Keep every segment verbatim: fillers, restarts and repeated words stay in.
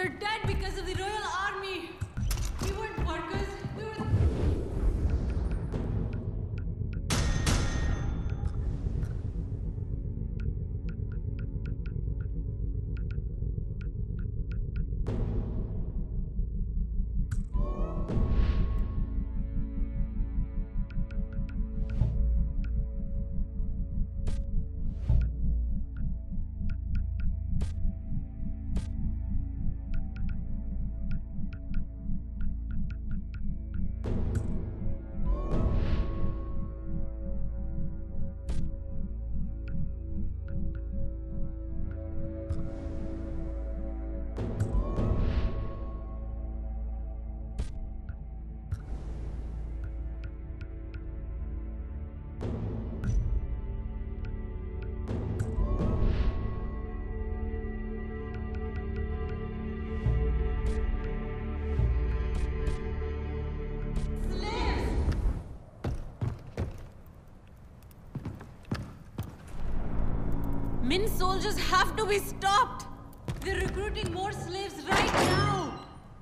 They're dead because of the Royal Army. We weren't workers. We were... Min soldiers have to be stopped! They're recruiting more slaves right now!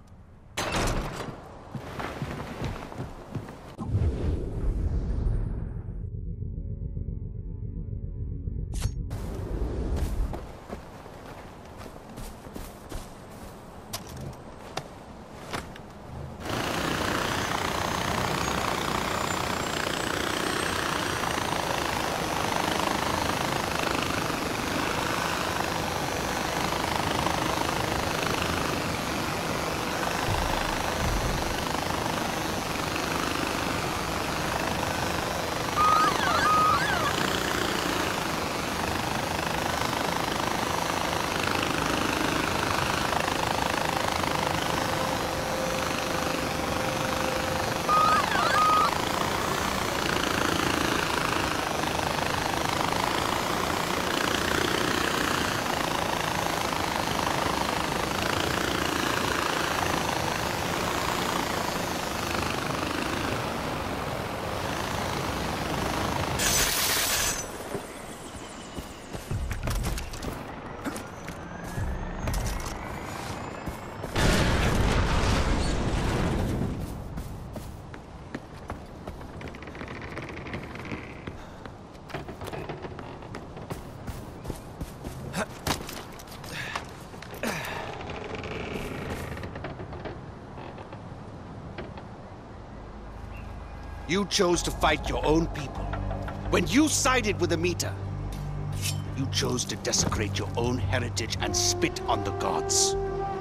You chose to fight your own people. When you sided with the Amita, you chose to desecrate your own heritage and spit on the gods.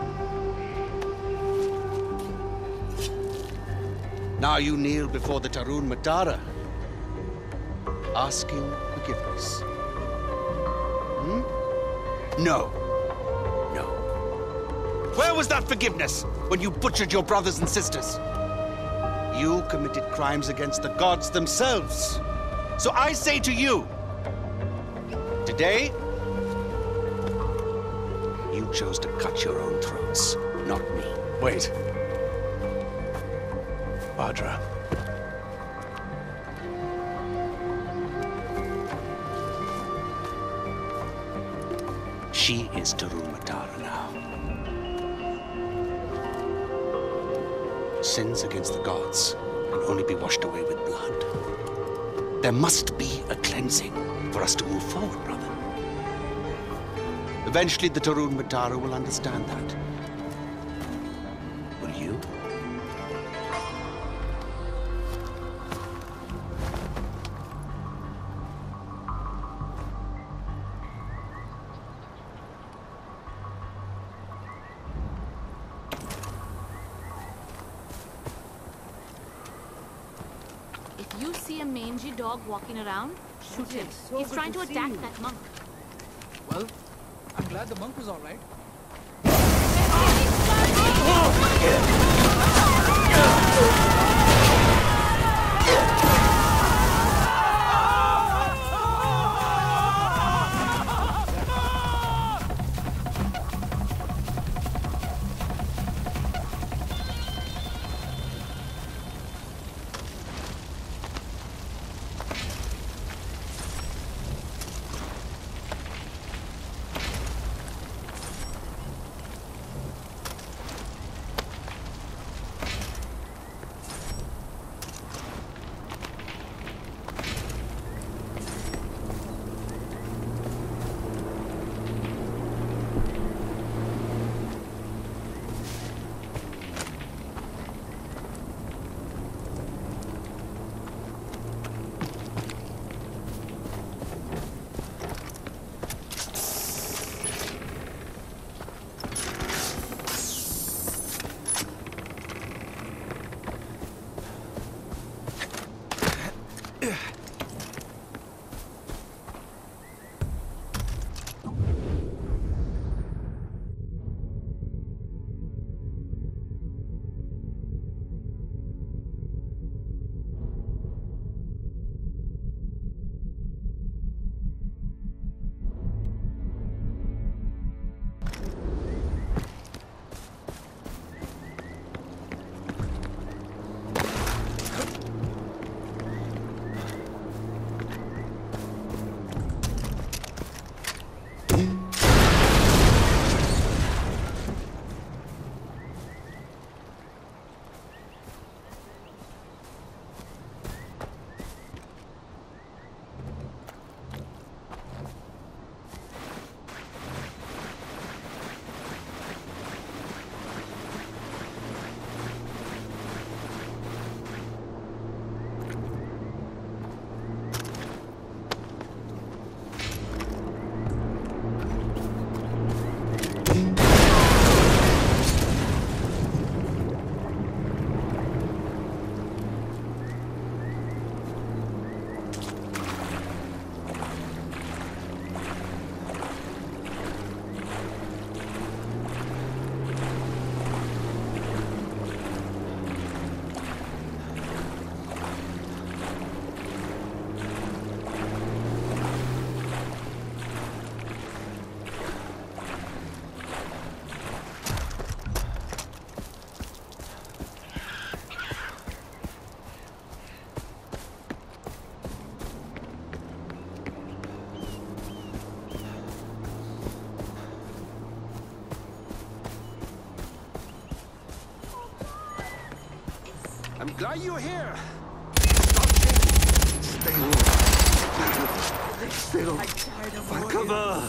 Now you kneel before the Tarun Matara, asking forgiveness. Hmm? No. No. Where was that forgiveness when you butchered your brothers and sisters? You committed crimes against the gods themselves. So I say to you, today, you chose to cut your own throats, not me. Wait. Bhadra. She is Tarun Matara now. Sins against the gods can only be washed away with blood. There must be a cleansing for us to move forward, brother. Eventually, the Tarun Matara will understand that. Will you? If you see a mangy dog walking around, shoot him. So He's good trying to to see attack you. that monk. Well, I'm glad the monk was all right. I'm glad you're here. Stop shaking. Stay warm. Still. Find cover.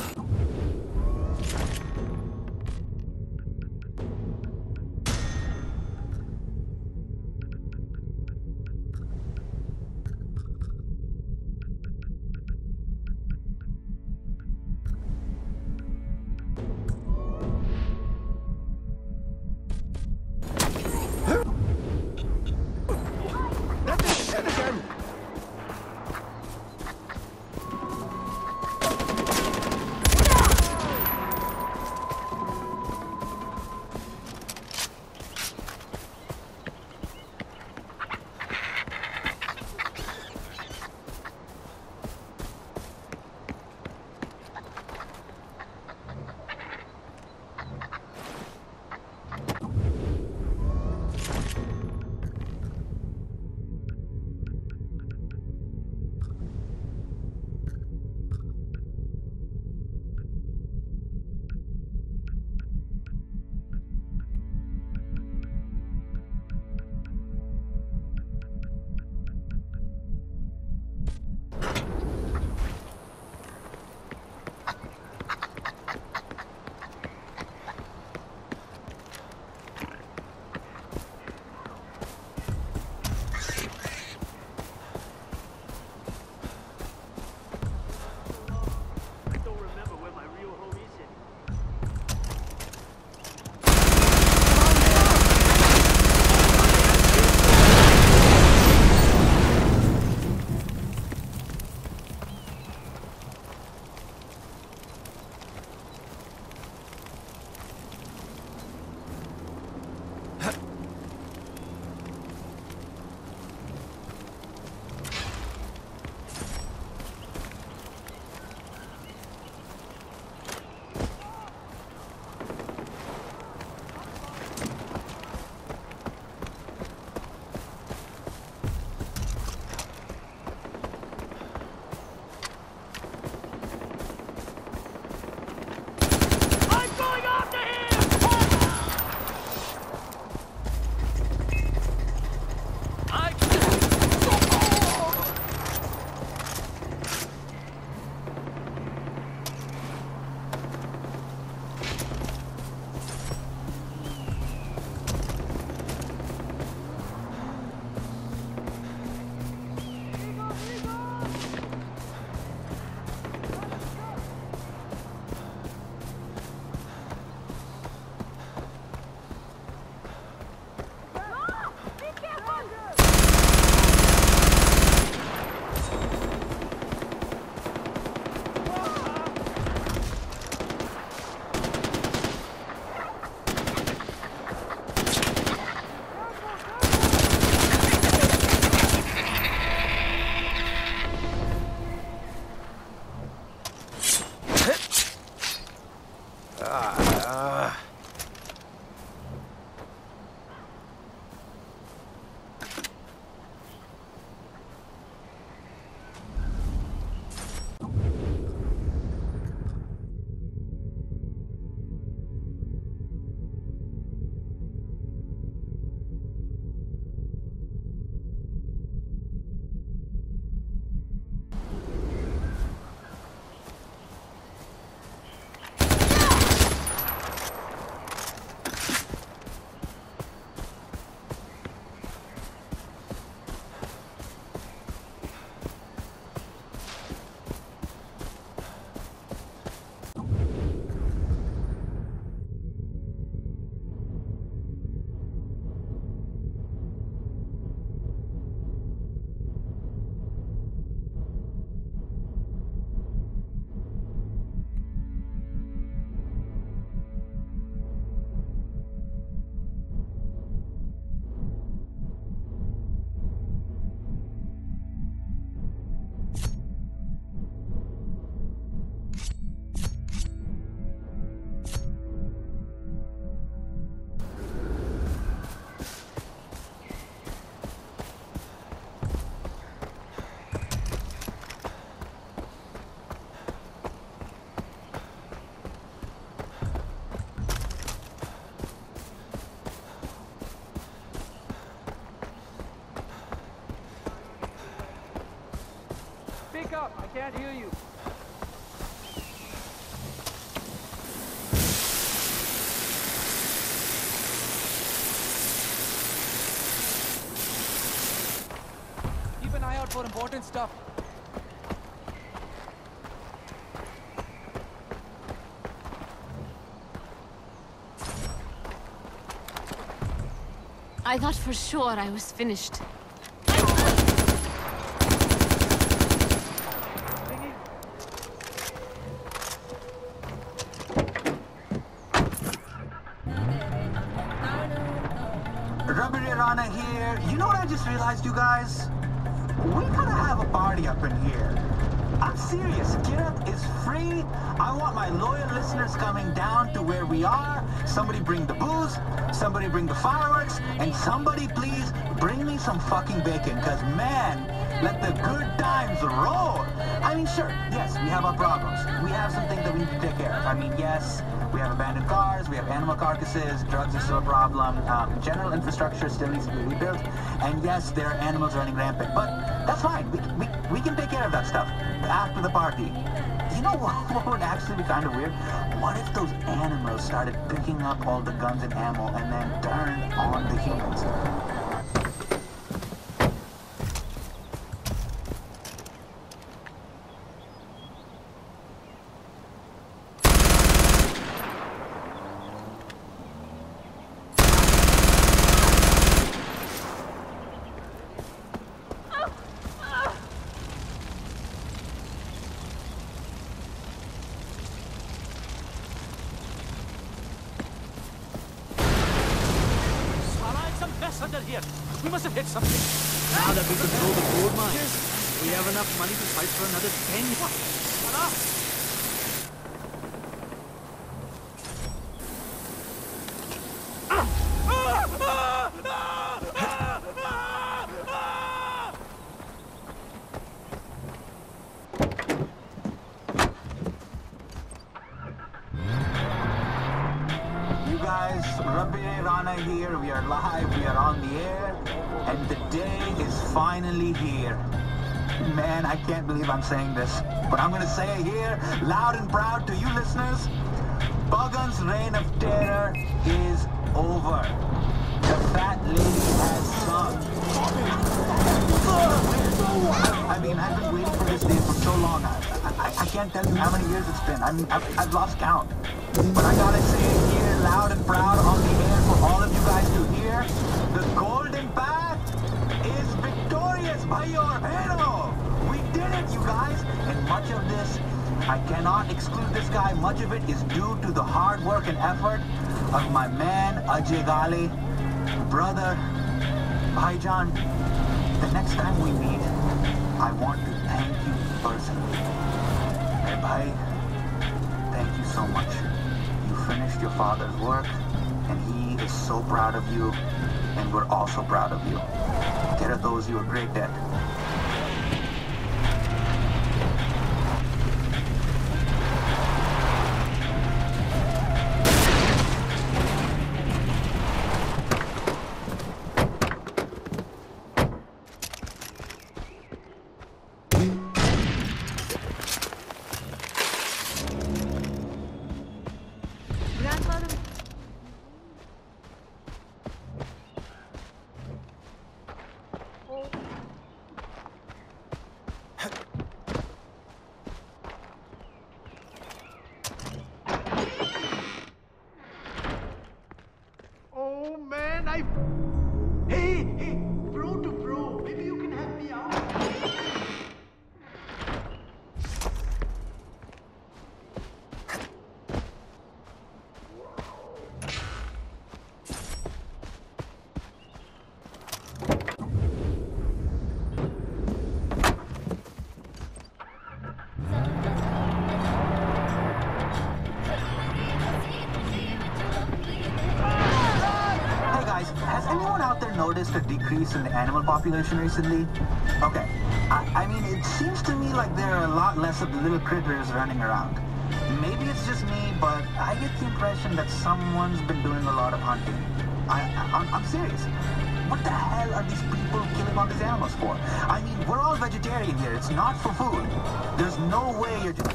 can't hear you. Keep an eye out for important stuff. I thought for sure I was finished. Rana here. You know what I just realized, you guys? We gotta have a party up in here. I'm serious. Kirith is free. I want my loyal listeners coming down to where we are. Somebody bring the booze. Somebody bring the fireworks. And somebody please bring me some fucking bacon. Because, man, let the good times roll. I mean, sure, yes, we have our problems. We have some things that we need to take care of. I mean, yes, we have abandoned cars, we have animal carcasses, drugs are still a problem, um, general infrastructure still needs to be rebuilt, and yes, there are animals running rampant, but that's fine. We, we, we can take care of that stuff after the party. You know what, what would actually be kind of weird? What if those animals started picking up all the guns and ammo and then turned on the humans? Under here. We must have hit something. Now that we control the gold mine, we have enough money to fight for another ten years. Rana here, we are live, we are on the air, and the day is finally here. Man, I can't believe I'm saying this, but I'm gonna say it here, loud and proud to you listeners. Buggun's reign of terror is over. The fat lady has sung. I mean, I've been waiting for this day for so long. I, I, I can't tell you how many years it's been. I mean, I've, I've lost count. But I gotta say it here, loud and proud on the air for all of you guys to hear. The golden path is victorious, bhaiyo aur behno. We did it, you guys. And much of this, I cannot exclude this guy, much of it is due to the hard work and effort of my man, Ajay Gali. Brother, Bhaijan, the next time we meet, I want to thank you personally. Hey, bhai, thank you so much. You finished your father's work, and he is so proud of you, and we're all so proud of you. Kirith owes you a great debt. Noticed a decrease in the animal population recently? Okay, I, I mean, it seems to me like there are a lot less of the little critters running around. Maybe it's just me, but I get the impression that someone's been doing a lot of hunting. I, I, I'm, I'm serious. What the hell are these people killing all these animals for? I mean, we're all vegetarian here. It's not for food. There's no way you're doing...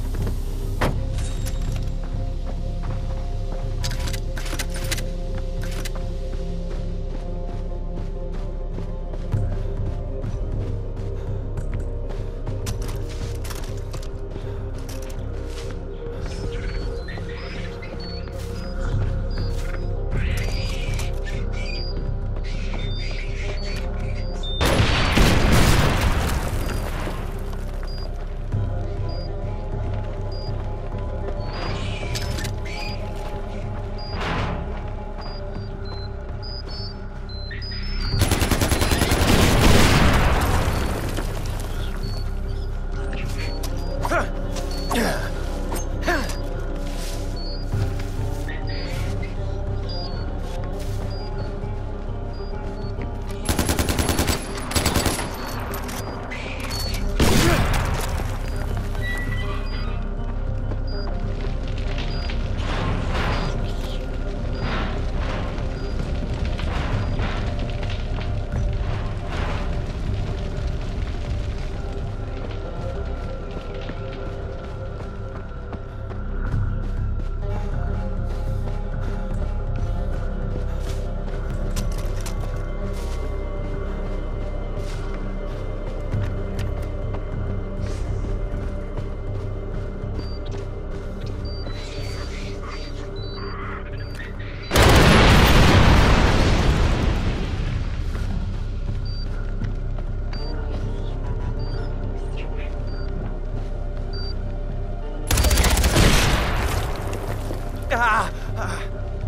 Ah! Ah!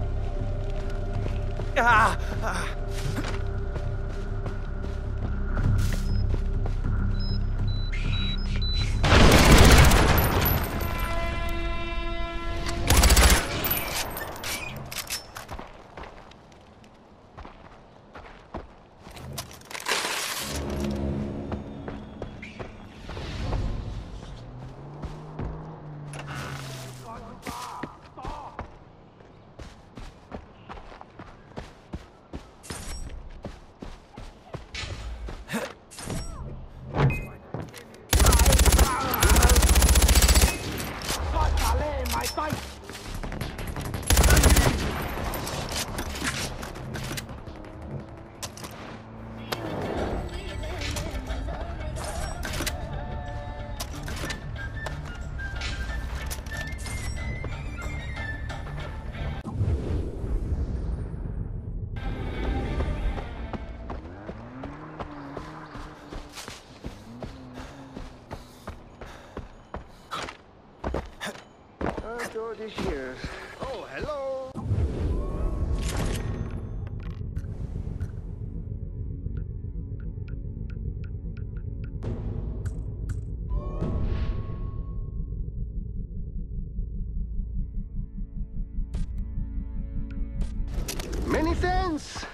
Ah! Ah! This year. Oh, hello. Many thanks.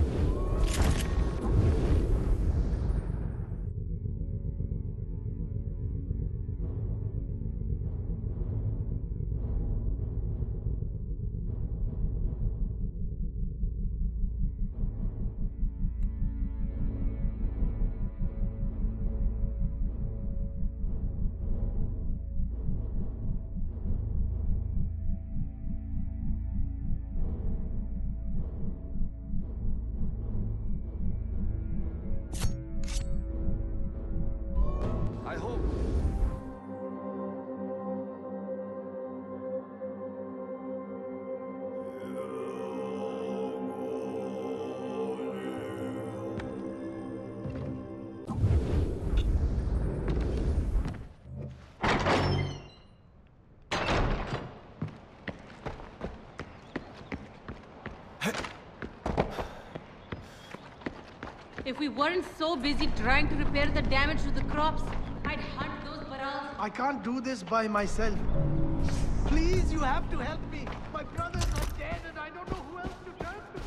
I hope. If we weren't so busy trying to repair the damage to the crops, I'd hunt those barrels. I can't do this by myself. Please, you have to help me. My brothers are dead and I don't know who else to turn to.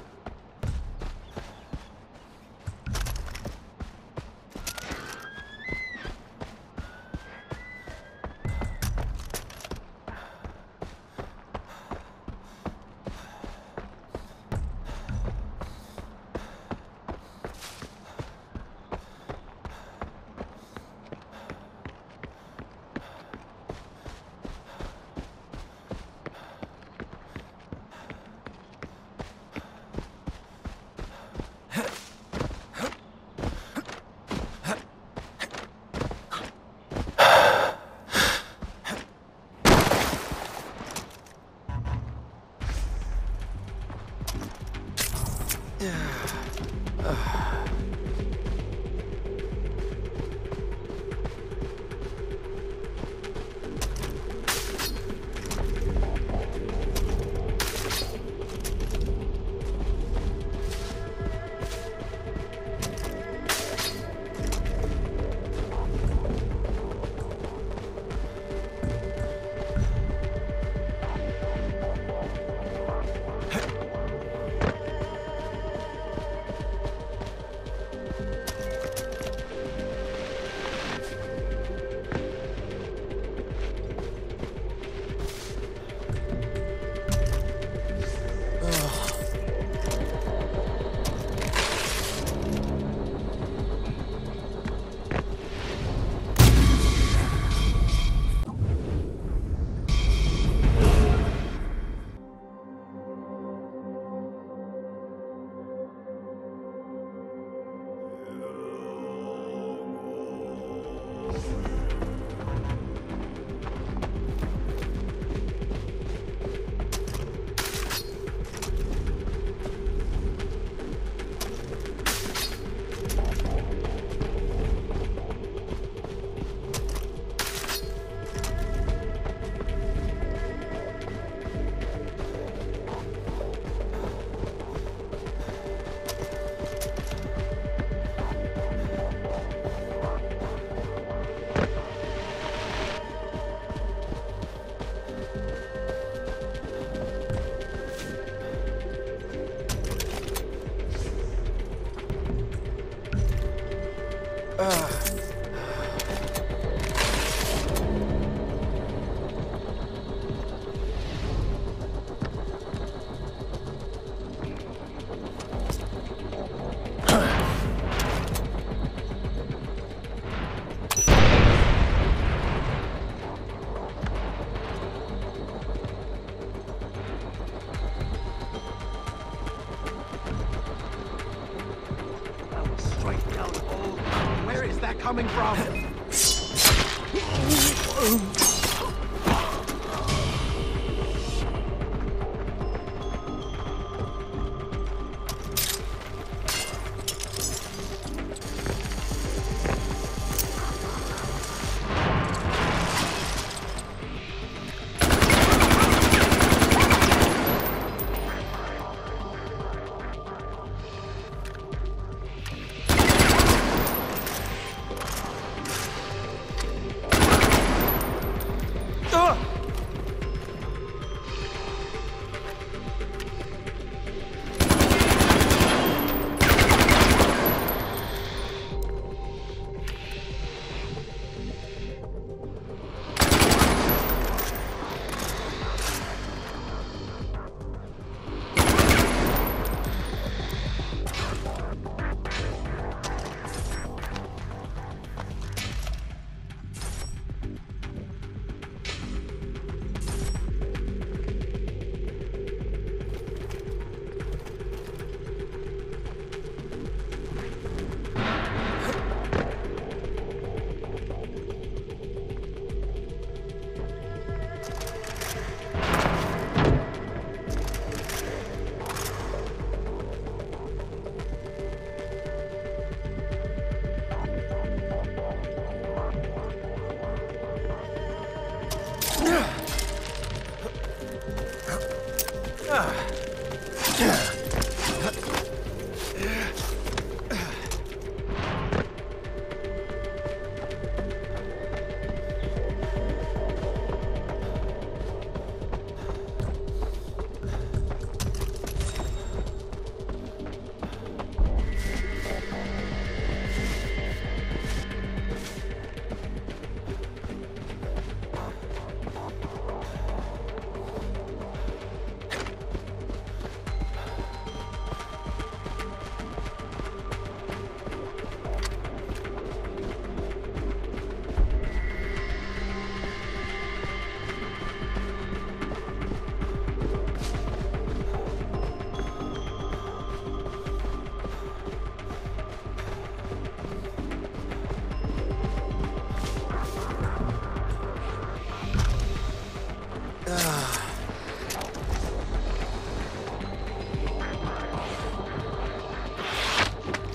Coming from?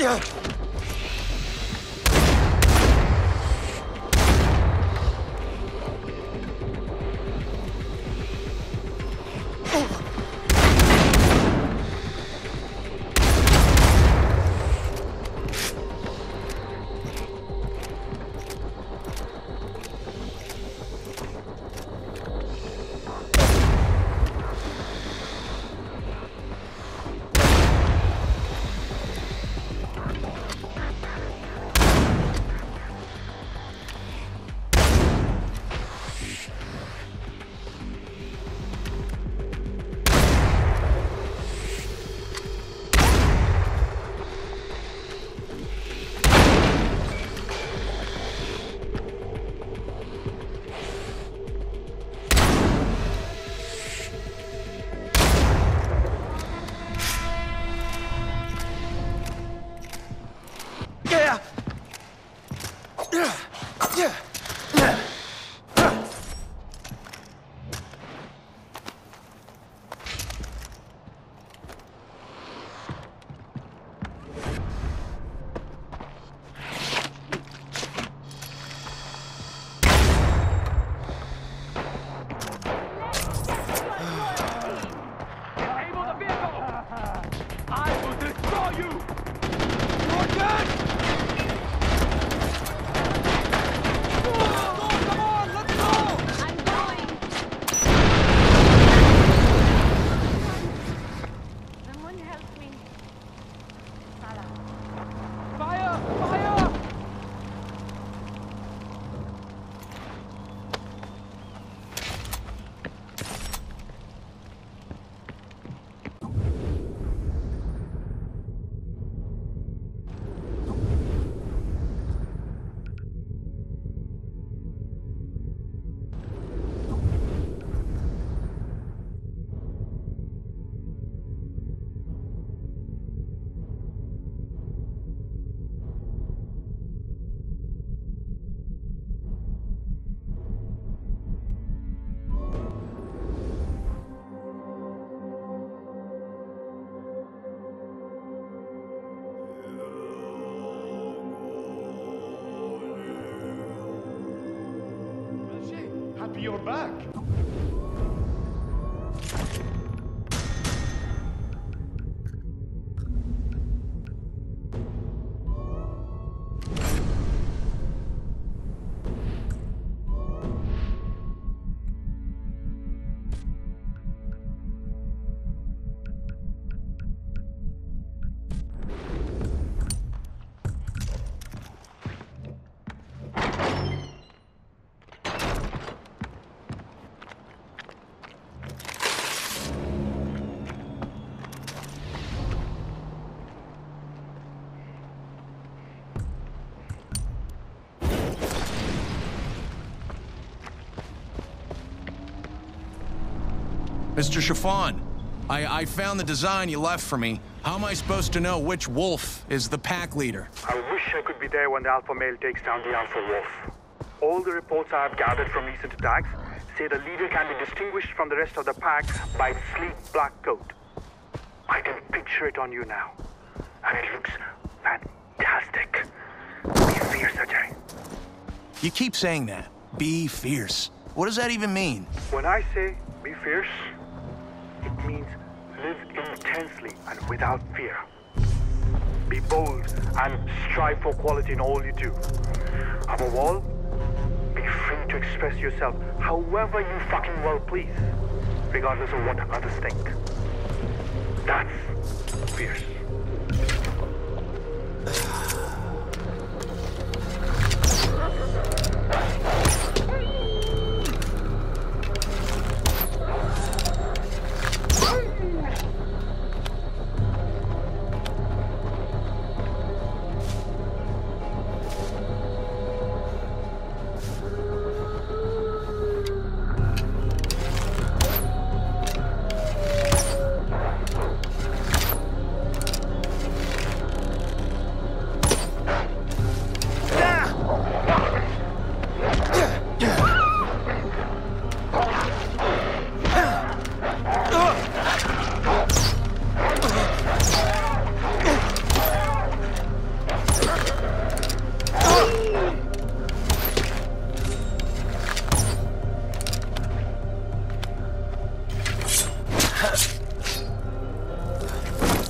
Happy you're back. Mister Chiffon, I, I found the design you left for me. How am I supposed to know which wolf is the pack leader? I wish I could be there when the alpha male takes down the alpha wolf. All the reports I have gathered from recent attacks say the leader can be distinguished from the rest of the pack by its sleek black coat. I can picture it on you now, and it looks fantastic. Be fierce, Ajay. You keep saying that. Be fierce. What does that even mean? When I say be fierce, it means live intensely and without fear. Be bold and strive for quality in all you do. Above all, be free to express yourself however you fucking well please, regardless of what others think. That's fierce.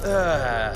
Uh.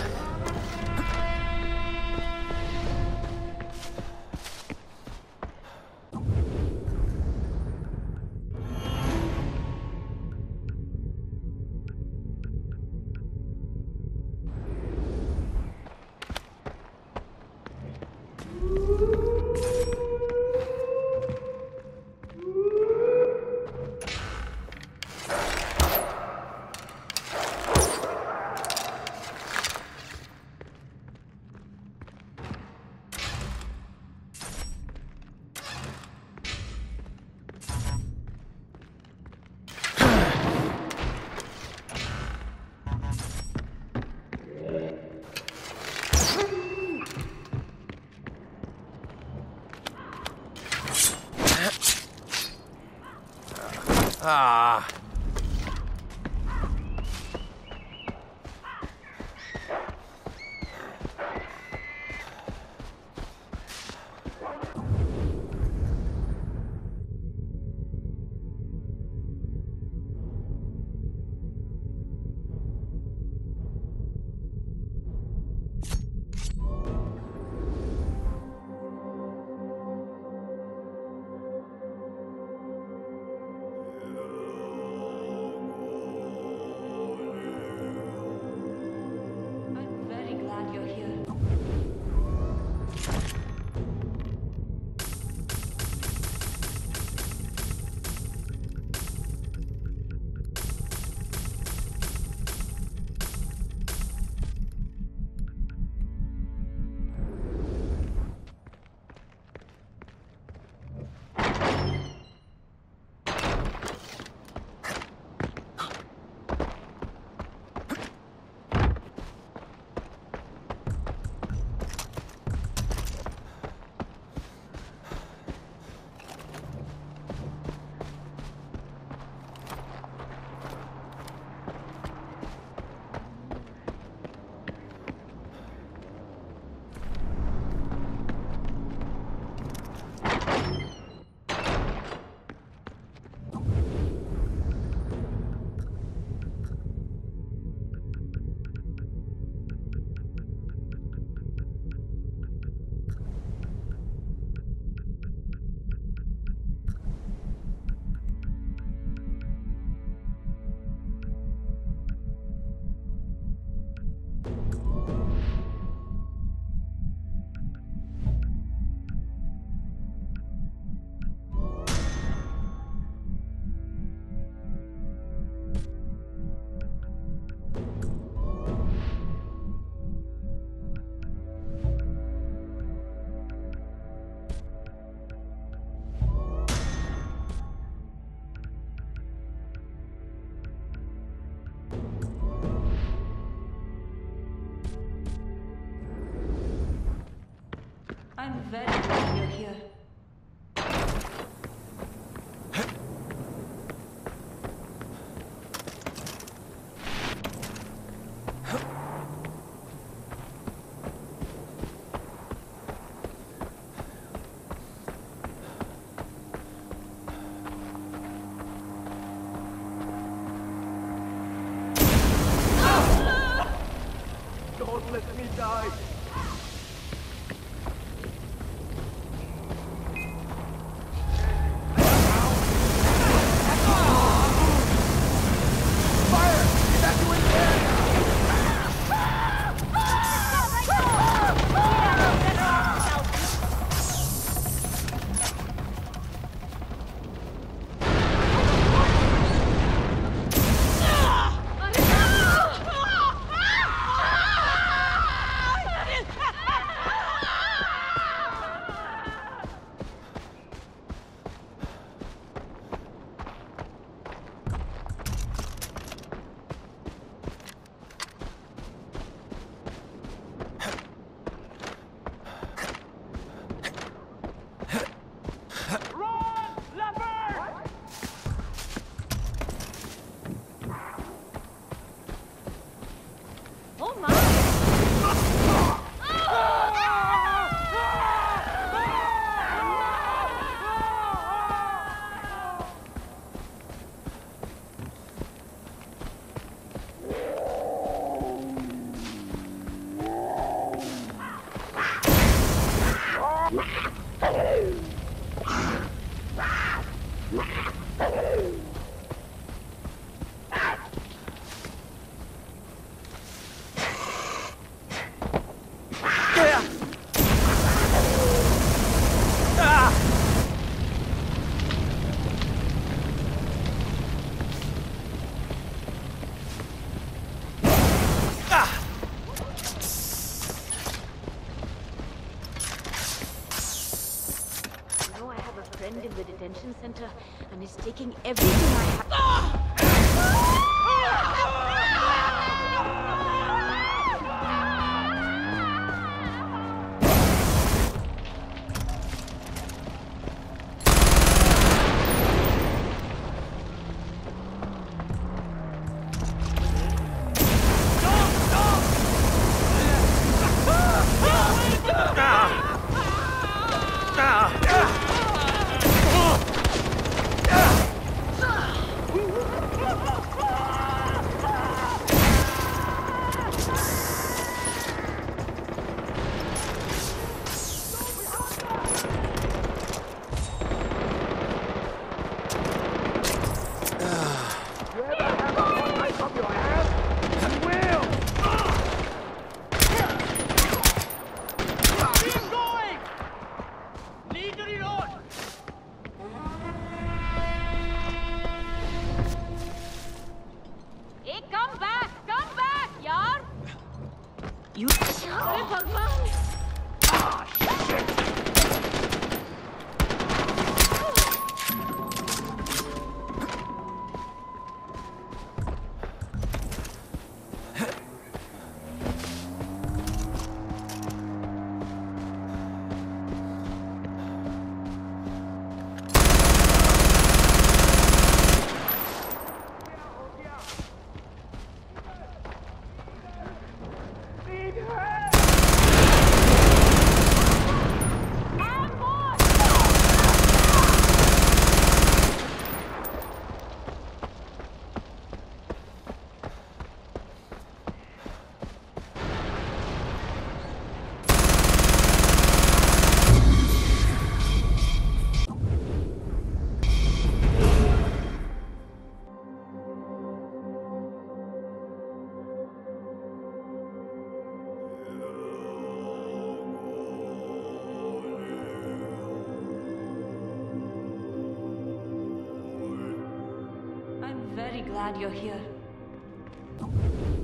Ah. I'm very glad you're here. I'm very glad you're here. Don't let me die. convention center and is taking everything I have. I'm very glad you're here.